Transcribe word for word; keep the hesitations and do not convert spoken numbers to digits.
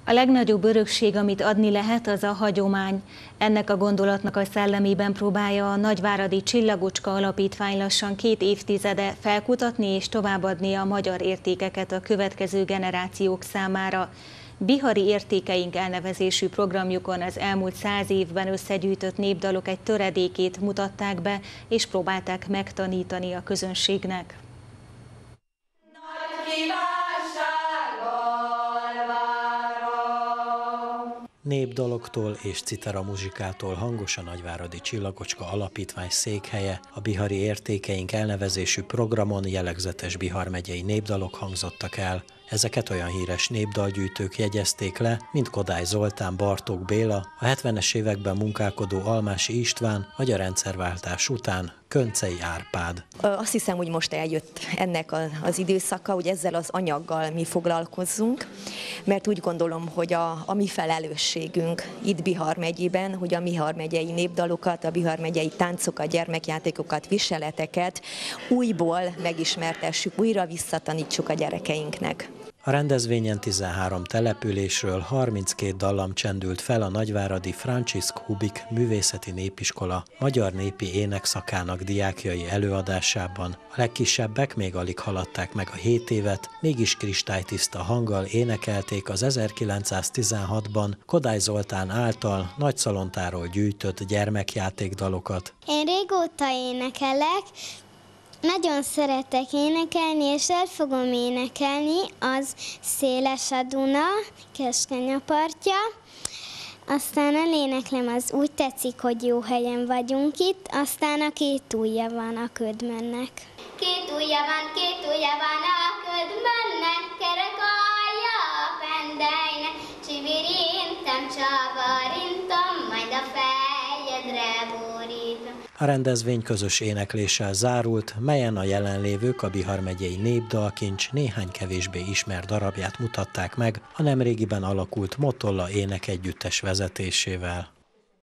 A legnagyobb örökség, amit adni lehet, az a hagyomány. Ennek a gondolatnak a szellemében próbálja a Nagyváradi Csillagocska Alapítvány lassan két évtizede felkutatni és továbbadni a magyar értékeket a következő generációk számára. Bihari értékeink elnevezésű programjukon az elmúlt száz évben összegyűjtött népdalok egy töredékét mutatták be, és próbálták megtanítani a közönségnek. Népdaloktól és citera muzsikától hangos a Nagyváradi Csillagocska Alapítvány székhelye. A Bihari értékeink elnevezésű programon jellegzetes Bihar megyei népdalok hangzottak el. Ezeket olyan híres népdalgyűjtők jegyezték le, mint Kodály Zoltán, Bartók Béla, a hetvenes években munkálkodó Almási István, vagy a rendszerváltás után Köncei Árpád. Azt hiszem, hogy most eljött ennek az időszaka, hogy ezzel az anyaggal mi foglalkozzunk, mert úgy gondolom, hogy a, a mi felelősségünk itt Bihar megyében, hogy a Bihar megyei népdalokat, a Bihar megyei táncokat, gyermekjátékokat, viseleteket újból megismertessük, újra visszatanítsuk a gyerekeinknek. A rendezvényen tizenhárom településről harminckét dallam csendült fel a nagyváradi Franciszk Hubik Művészeti Népiskola magyar népi énekszakának diákjai előadásában. A legkisebbek még alig haladták meg a hét évet, mégis kristálytiszta hanggal énekelték az ezerkilencszáztizenhatban Kodály Zoltán által Nagyszalontáról gyűjtött gyermekjátékdalokat. Én régóta énekelek. Nagyon szeretek énekelni, és el fogom énekelni az Széles a Duna, keskeny a partja. Aztán eléneklem az Úgy tetszik, hogy jó helyen vagyunk itt, aztán a Két ujja van a ködmönnek. Két ujja van, két ujja van a ködmönnek, kerek alja a pendelynek, csivirintem, csavarintom, majd a fejedre borítom. A rendezvény közös énekléssel zárult, melyen a jelenlévők a Bihar megyei Népdalkincs néhány kevésbé ismert darabját mutatták meg a nemrégiben alakult Motolla énekegyüttes vezetésével.